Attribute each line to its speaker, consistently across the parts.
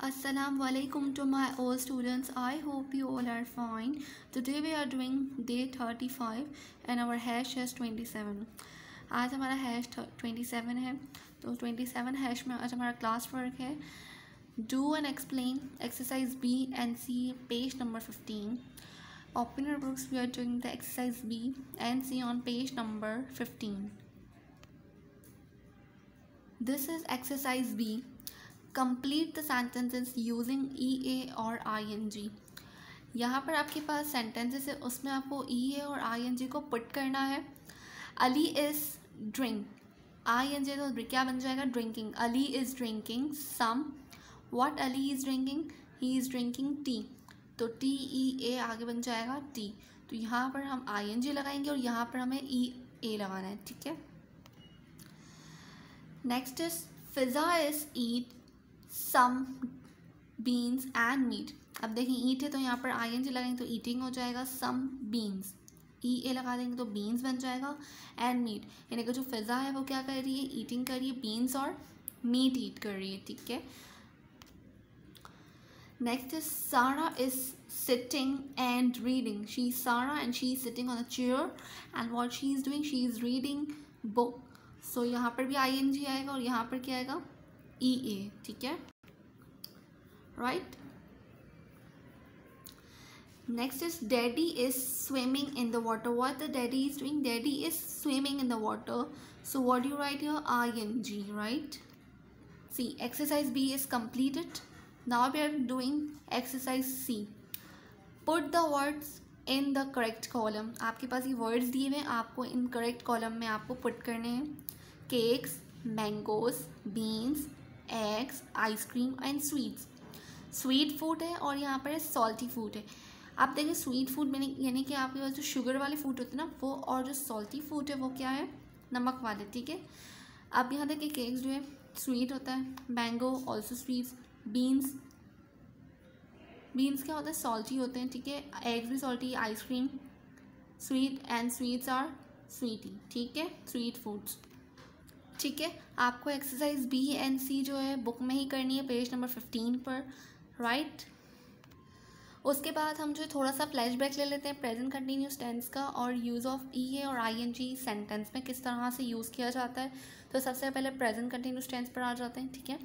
Speaker 1: Assalamu alaikum to my all students. I hope you all are fine. Today we are doing day 35 and our hash is 27. आज हमारा hash 27 है, तो 27 hash में आज हमारा class work है do and explain exercise B and C page number 15. Open your books. We are doing the exercise B and C on page number 15. This is exercise B. Complete the sentences using EA और ING. यहाँ पर आपके पास sentences है, उसमें आपको EA और ING को put करना है. अली इज़ ड्रिंक, ING तो क्या बन जाएगा, drinking. Ali is drinking some. What Ali is drinking, he is drinking tea. तो TEA आगे बन जाएगा टी. तो यहाँ पर हम ING लगाएंगे और यहाँ पर हमें EA लगाना है. ठीक है. Next is Fiza is eat some beans and meat. अब देखिए ईट है तो यहाँ पर ING लगाएंगे तो ईटिंग हो जाएगा. सम बीन्स EA लगा देंगे तो बीन्स बन जाएगा. एंड मीट यानी कि जो फिज़ा है वो क्या कर रही है, ईटिंग कर रही है, बीन्स और मीट ईट कर रही है. ठीक है. Next is Sara is sitting and reading. She is Sara and she is sitting on a chair and what she is doing, she is reading book. So यहाँ पर भी ING आएगा और यहाँ पर क्या आएगा, EA. ठीक है. Right. Next is daddy is swimming in the water. What the daddy is doing, daddy is swimming in the water. So what you write here, ING. Right. C exercise B is completed. Now we are doing exercise C. Put the words in the correct column. आपके पास ये words दिए हुए हैं, आपको इन correct column में आपको put करने हैं. Cakes, mangoes, beans, eggs, ice cream and sweets. Sweet food है और यहाँ पर salty food है. आप देखिए sweet food में यानी कि आपके पास जो शुगर वाले फूड होते हैं ना वो, और जो salty food है वो क्या है, नमक वाले. ठीक है. अब यहाँ देखिए केक्स जो है स्वीट होता है, मैंगो ऑल्सो स्वीट्स, बीन्स क्या होता है, सॉल्टी होते हैं. ठीक है. एग्स भी salty, ice cream sweet and sweets are sweety. ठीक है. Sweet foods. ठीक है. आपको एक्सरसाइज B एंड C जो है बुक में ही करनी है पेज नंबर 15 पर. राइट. उसके बाद हम जो थोड़ा सा फ्लैशबैक ले लेते हैं प्रेजेंट कंटिन्यूस टेंस का और यूज़ ऑफ EA और ING सेंटेंस में किस तरह से यूज़ किया जाता है. तो सबसे पहले प्रेजेंट कंटिन्यूस टेंस पर आ जाते हैं. ठीक है.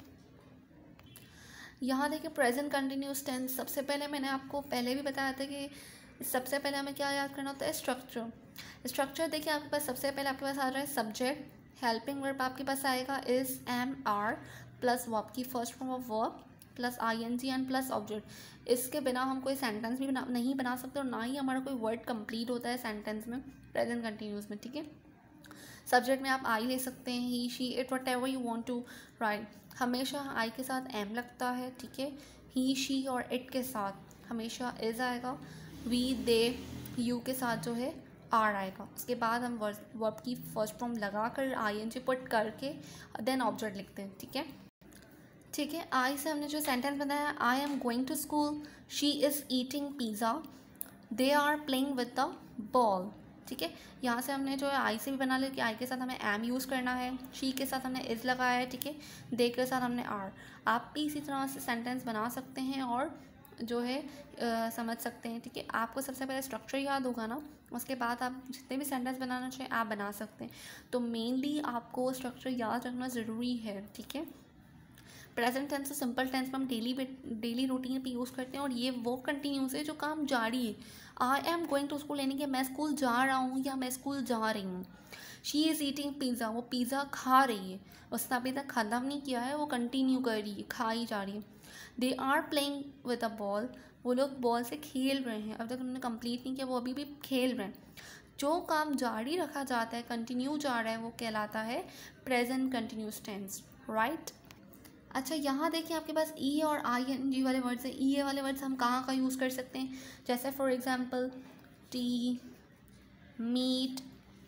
Speaker 1: यहाँ देखिए प्रेजेंट कंटिन्यूस टेंस, सबसे पहले मैंने आपको पहले भी बताया था कि सबसे पहले हमें क्या याद करना होता है, स्ट्रक्चर. स्ट्रक्चर देखिए आपके पास सबसे पहले आपके पास आ रहा है सब्जेक्ट, हेल्पिंग वर्ब आपके पास आएगा is, am, are plus verb की first form of verb plus ING and plus object. इसके बिना हम कोई सेंटेंस भी नहीं बना सकते और ना ही हमारा कोई वर्ड कंप्लीट होता है सेंटेंस में प्रेजेंट कंटिन्यूस में. ठीक है. सब्जेक्ट में आप आई ले सकते हैं, he, she, it, whatever you want to write. हमेशा आई के साथ एम लगता है. ठीक है. ही, शी और इट के साथ हमेशा इज आएगा. वी, दे, यू के साथ जो है आर आएगा. उसके बाद हम वर्ब की फर्स्ट फॉर्म लगा कर ING पुट करके देन ऑब्जेक्ट लिखते हैं. ठीक है. ठीक है. आई से हमने जो सेंटेंस बनाया, I am going to school, she is eating pizza, they are playing with the ball. ठीक है. यहाँ से हमने जो है आई से भी बना लिया कि आई के साथ हमें एम यूज़ करना है, शी के साथ हमने इज़ लगाया है. ठीक है. दे के साथ हमने आर. आप भी इसी तरह से सेंटेंस बना सकते हैं और जो है समझ सकते हैं. ठीक है. आपको सबसे पहले स्ट्रक्चर याद होगा ना, उसके बाद आप जितने भी सेंटेंस बनाना चाहें आप बना सकते हैं. तो मेनली आपको स्ट्रक्चर याद रखना ज़रूरी है. ठीक है. प्रेजेंट टेंस और सिंपल टेंस में हम डेली रूटीन पे यूज़ करते हैं और ये वो कंटिन्यूस है जो काम जारी है. I am going to school यानी कि मैं स्कूल जा रहा हूँ या मैं स्कूल जा रही हूँ. शी इज़ ईटिंग पिज़्ज़ा, वो पिज़्ज़ा खा रही है, उसने अभी तक ख़त्म नहीं किया है, वो कंटिन्यू कर रही है, खाई जा रही है. They are playing with a ball, वो लोग बॉल से खेल रहे हैं, अब तक उन्होंने कंप्लीट नहीं किया, वो अभी भी खेल रहे हैं. जो काम जारी रखा जाता है, कंटिन्यू जा रहा है, वो कहलाता है प्रेजेंट कंटिन्यूस टेंस. राइट. अच्छा यहाँ देखिए आपके पास EA और ING वाले वर्ड्स हैं. EA वाले वर्ड्स हम कहाँ यूज़ कर सकते हैं, जैसे for example tea, meat,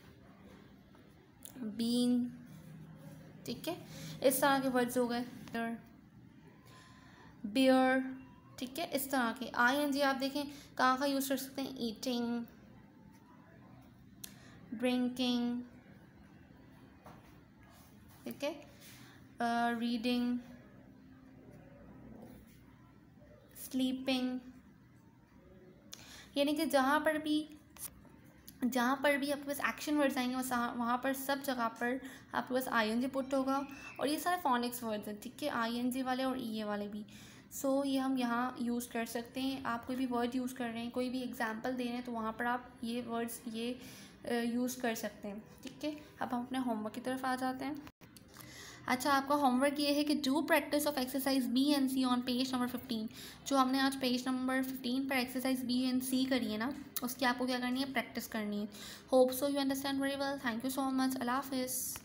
Speaker 1: bean. ठीक है. इस तरह के वर्ड्स हो गए. बियर. ठीक है. इस तरह के. ING आप देखें कहाँ यूज़ कर सकते हैं, ईटिंग, ड्रिंकिंग. ठीक है. रीडिंग, स्लीपिंग, यानी कि जहाँ पर भी आपके पास एक्शन वर्ड्स आएंगे वहाँ पर सब जगह पर आपके पास आई पुट होगा। और ये सारे फोनिक्स वर्ड्स हैं, ठीक है, आई वाले और ई वाले भी। सो ये हम यहाँ यूज़ कर सकते हैं। आप कोई भी वर्ड यूज़ कर रहे हैं, कोई भी एग्जांपल दे रहे हैं, तो वहाँ पर आप ये वर्ड्स यूज़ कर सकते हैं, ठीक है। अब हम अपने होमवर्क की तरफ आ जाते हैं। अच्छा, आपका होमवर्क ये है कि do practice of exercise B and C on page number 15। जो हमने आज पेज नंबर 15 पर एक्सरसाइज बी एंड सी करी है ना, उसकी आपको क्या करनी है, प्रैक्टिस करनी है। Hope so you understand very well. Thank you so much. अल्लाह हाफिज़।